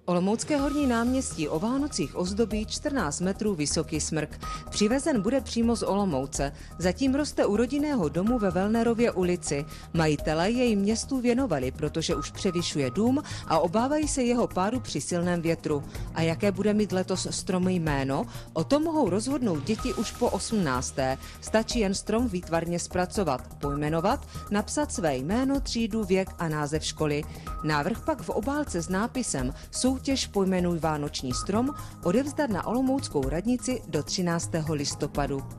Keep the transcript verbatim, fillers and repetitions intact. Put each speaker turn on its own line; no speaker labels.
Olomoucké horní náměstí o Vánocích ozdobí čtrnáct metrů vysoký smrk. Přivezen bude přímo z Olomouce. Zatím roste u rodinného domu ve Velnerově ulici. Majitelé jej městu věnovali, protože už převyšuje dům a obávají se jeho pádu při silném větru. A jaké bude mít letos strom jméno? O tom mohou rozhodnout děti už po osmnácté. Stačí jen strom výtvarně zpracovat, pojmenovat, napsat své jméno, třídu, věk a název školy. Návrh pak v obálce s nápisem Soutěž Pojmenuj vánoční strom odevzdat na olomouckou radnici do třináctého listopadu.